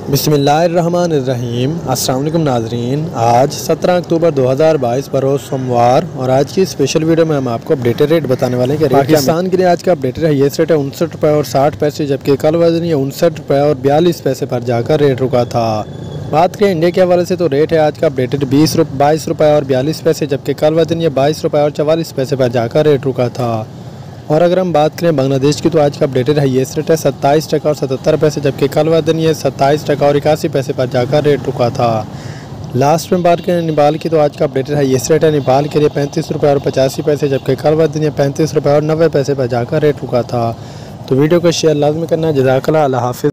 बिस्मिल्लाहिर्रहमानिर्रहीम। अस्सलाम वालेकुम नाज़रीन। आज 17 अक्टूबर 2022 बरोज़ सोमवार और आज की स्पेशल वीडियो में हम आपको अपडेटेड रेट बताने वाले हैं कि पाकिस्तान के लिए आज का अपडेटेड है। ये रेट है 59 रुपये और 60 पैसे, जबकि कल वजन ये 59 रुपये और 42 पैसे पर जाकर रेट रुका था। बात करें इंडिया के हवाले से तो रेट है आज का अपडेटेड 22 रुपये और 42 पैसे, जबकि कल वजन ये 22 रुपये और 44 पैसे पर जाकर रेट रुका था। और अगर हम बात करें बांग्लादेश की तो आज का अपडेटेड है ये रेट है 27 टका और 77 पैसे, जबकि कल वजन ये 27 टका और 81 पैसे पर जाकर रेट रुका था। लास्ट में बात करें नेपाल की तो आज का अपडेटेड है ये रेट है नेपाल के लिए 35 रुपये और 85 पैसे, जबकि कल वजन ये 35 रुपये और 90 पैसे पर जाकर रेट रुका था। तो वीडियो को शेयर लाजमी करना। जज़ाकल्लाह। अल्लाह हाफ़िज़।